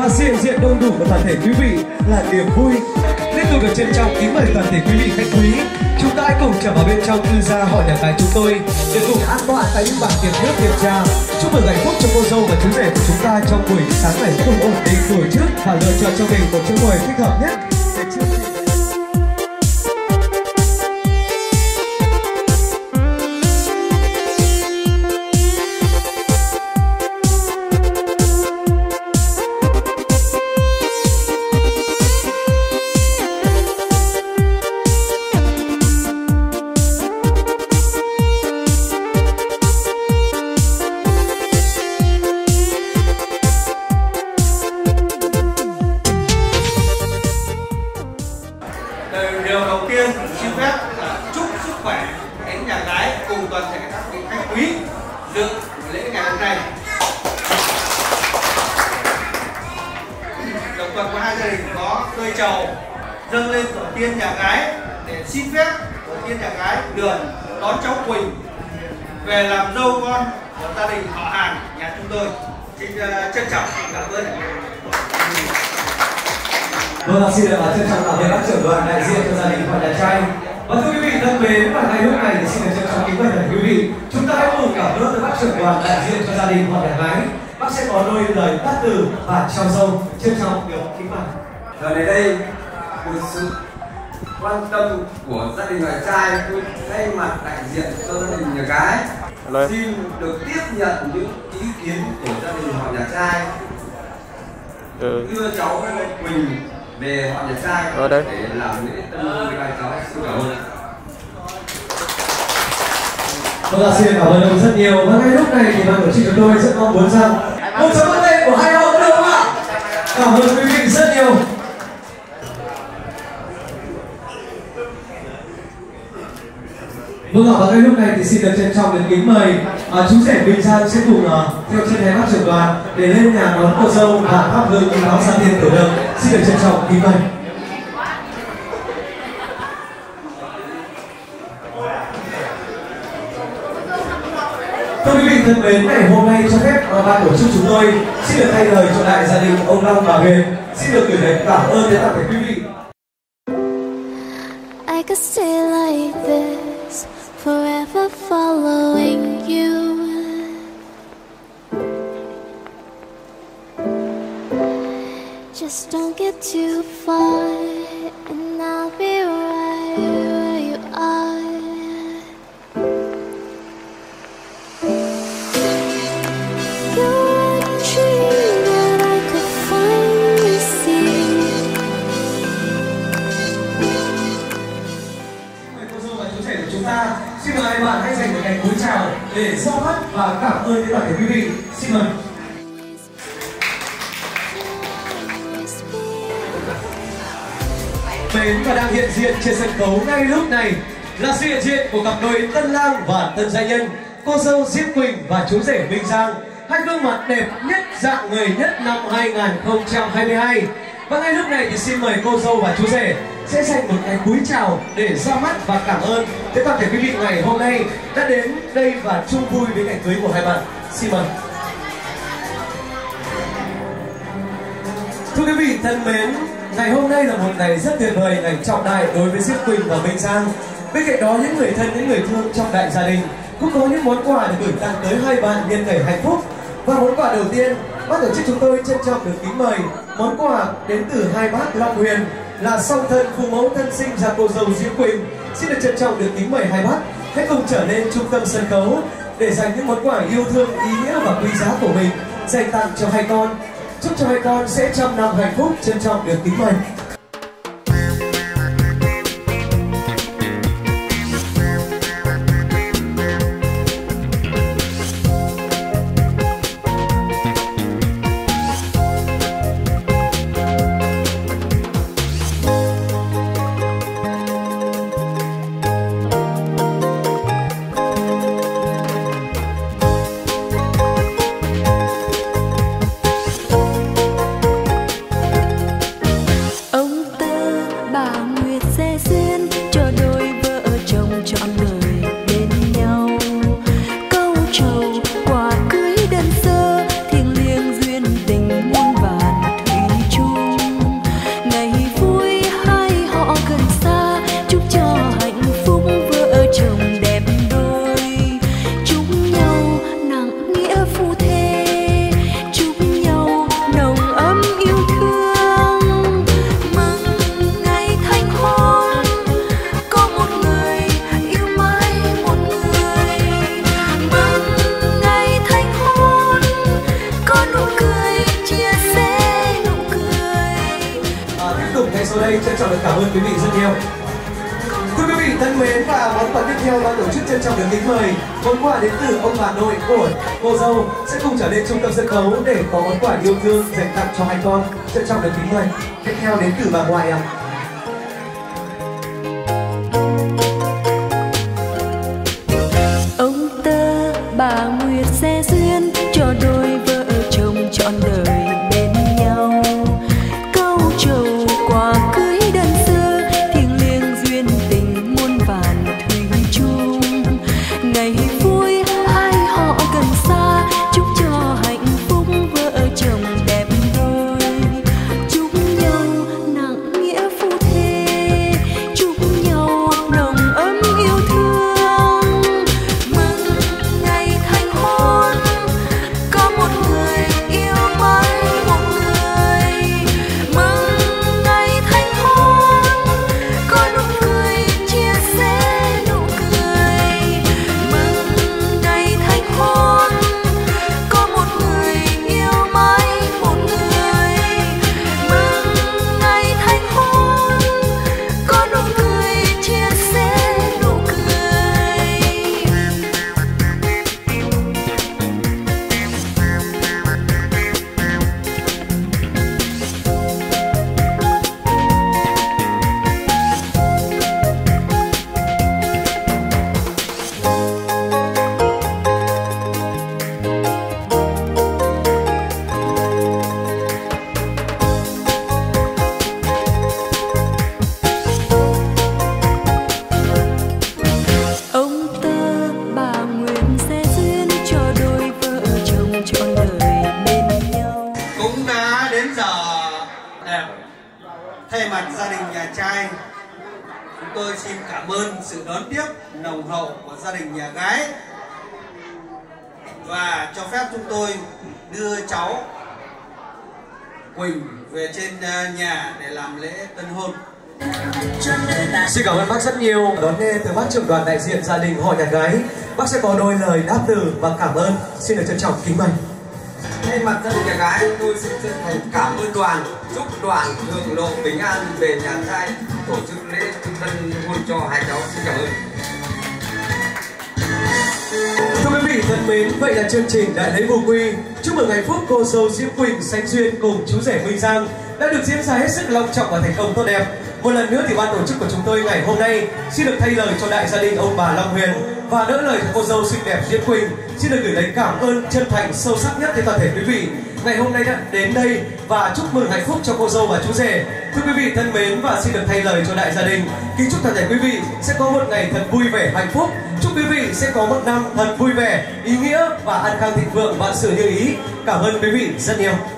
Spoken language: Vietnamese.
và sự hiện diện đông đủ của toàn thể quý vị là niềm vui. Liên tục được trân trọng kính mời toàn thể quý vị khách quý, chúng ta hãy cùng trở vào bên trong cư gia họ nhà gái chúng tôi để cùng an toàn tại những bảng tiền nước tiền trà. Chúc mừng hạnh phúc cho cô dâu và chú rể của chúng ta trong buổi sáng này cùng ổn định tổ chức và lựa chọn cho mình một chỗ ngồi thích hợp nhất để chương trình. Điều đầu tiên xin phép chúc sức khỏe đến nhà gái cùng toàn thể các vị khách quý dự lễ ngày hôm nay. Đồng thuận của hai gia đình có cây trầu dâng lên tổ tiên nhà gái để xin phép tổ tiên nhà gái được đón cháu Quỳnh về làm dâu con của gia đình họ hàng nhà chúng tôi. Xin trân trọng cảm ơn. Vâng, xin được trân trọng cảm ơn bác trưởng đoàn đại diện cho gia đình họ nhà trai. Và thưa quý vị thân mến, và ngay lúc này thì xin được trân trọng kính mời quý vị, chúng ta hãy cùng cảm ơn bác trưởng đoàn đại diện cho gia đình họ nhà gái. Bác sẽ có đôi lời tắt từ và trao dâu, trân trọng được kính mời. Và đến đây được sự quan tâm của gia đình nhà trai, tôi thay mặt đại diện cho gia đình nhà gái xin được tiếp nhận những ý kiến của gia đình họ nhà trai đưa cháu Quỳnh về họ nhà trai để làm lễ tân hôn với cháu. Xin cảm ơn. Vâng, xin cảm ơn ông rất nhiều. Và ngay lúc này thì ban tổ chức chúng tôi rất mong muốn rằng một tràng vỗ tay của hai ông được không ạ? Cảm ơn quý vị rất nhiều. Vâng ạ, và ngay lúc này thì xin được trân trọng được kính mời chú rể Bình Giang sẽ cùng theo chân hai bác trưởng đoàn để lên nhà đón cô dâu và thắp hương kính báo gia tiên tử đường. Xin được trân trọng kính mời. Thưa quý vị thân mến, ngày hôm nay cho phép ban tổ chức chúng tôi xin được thay lời cho đại gia đình ông Long và Huyền xin được gửi lời cảm ơn đến toàn thể quý vị. I could stay like this, forever following you. Just don't get too far, and I'll be right where you are. You're a dream that I could finally see. Cô dâu và chú rể của chúng ta, xin mời hai bạn hãy dành một cái cúi chào để gieo mắt và cảm ơn đến toàn thể quý vị. Xin mời. Mến và đang hiện diện trên sân khấu ngay lúc này là sự hiện diện của cặp đôi tân lang và tân gia nhân, cô dâu Diễm Quỳnh và chú rể Minh Giang, hai gương mặt đẹp nhất dạng người nhất năm 2022. Và ngay lúc này thì xin mời cô dâu và chú rể sẽ dành một cái cúi chào để ra mắt và cảm ơn tới toàn thể quý vị ngày hôm nay đã đến đây và chung vui với ngày cưới của hai bạn. Xin mời. Thưa quý vị thân mến, ngày hôm nay là một ngày rất tuyệt vời, ngày trọng đại đối với Diễm Quỳnh và Minh Giang. Bên cạnh đó, những người thân, những người thương trong đại gia đình cũng có những món quà để gửi tặng tới hai bạn nhân ngày hạnh phúc. Và món quà đầu tiên, ban tổ chức chúng tôi trân trọng được kính mời món quà đến từ hai bác Long Huyền là song thân phụ mẫu thân sinh ra cô dâu Diễm Quỳnh. Xin được trân trọng được kính mời hai bác hãy cùng trở lên trung tâm sân khấu để dành những món quà yêu thương, ý nghĩa và quý giá của mình dành tặng cho hai con. Chúc cho hai con sẽ trăm năm hạnh phúc. Trân trọng được kính mời. ngay sau đây. Trân trọng được cảm ơn quý vị rất nhiều. Thưa quý vị thân mến, và món quà tiếp theo ban tổ chức trân trọng được kính mời món quà đến từ ông bà nội của cô dâu sẽ cùng trở lên trung tâm sân khấu để có món quà yêu thương dành tặng cho hai con. Trân trọng được kính mời. Tiếp theo đến từ bà ngoại ạ. Ông Tơ bà Nguyệt sẽ duyên cho đôi vợ chồng trọn đời bên nhau. Câu trầu quà cưới đơn sơ thiêng liêng duyên tình muôn vàn thủy chung. Ngày vui hai họ gần xa, chúc cho hạnh phúc vợ chồng đẹp đôi. Chúc nhau nặng nghĩa phu thê, chúc nhau nồng ấm yêu thương. Mừng ngày thành hôn, có một người yêu mãi một người. Mừng ngày thành hôn, có nụ cười chia sẻ nụ cười. Mừng ngày thành hôn, có một người yêu mãi một người. Mừng ngày thành hôn, có nụ cười chia sẻ nụ cười. Ông Tơ bà Nguyệt sẽ duyên cho đôi vợ chồng trọn đời bên nhau. Cũng đã đến giờ đẹp. Thay mặt gia đình nhà trai, chúng tôi xin cảm ơn sự đón tiếp nồng hậu của gia đình nhà gái và cho phép chúng tôi đưa cháu Quỳnh về trên nhà để làm lễ tân hôn. Xin cảm ơn bác rất nhiều. Đón nghe từ bác trưởng đoàn đại diện gia đình họ nhà gái, bác sẽ có đôi lời đáp từ và cảm ơn. Xin được trân trọng kính mời. Thay mặt gia đình nhà gái, tôi xin chân thành cảm ơn đoàn, chúc đoàn thượng lộ bình an về nhà trai, tổ chức lễ tân hôn cho hai cháu. Xin cảm ơn. Thưa quý vị thân mến, vậy là chương trình đại lễ vô quy chúc mừng hạnh phúc cô dâu Diễm Quỳnh sánh duyên cùng chú rể Minh Giang đã được diễn ra hết sức long trọng và thành công tốt đẹp. Một lần nữa thì ban tổ chức của chúng tôi ngày hôm nay xin được thay lời cho đại gia đình ông bà Long Huyền và đỡ lời cho cô dâu xinh đẹp Diễm Quỳnh xin được gửi lời cảm ơn chân thành sâu sắc nhất đến toàn thể quý vị ngày hôm nay đã đến đây và chúc mừng hạnh phúc cho cô dâu và chú rể. Thưa quý vị thân mến, và xin được thay lời cho đại gia đình kính chúc toàn thể quý vị sẽ có một ngày thật vui vẻ hạnh phúc. Chúc quý vị sẽ có một năm thật vui vẻ, ý nghĩa và an khang thịnh vượng, vạn sự như ý. Cảm ơn quý vị rất nhiều.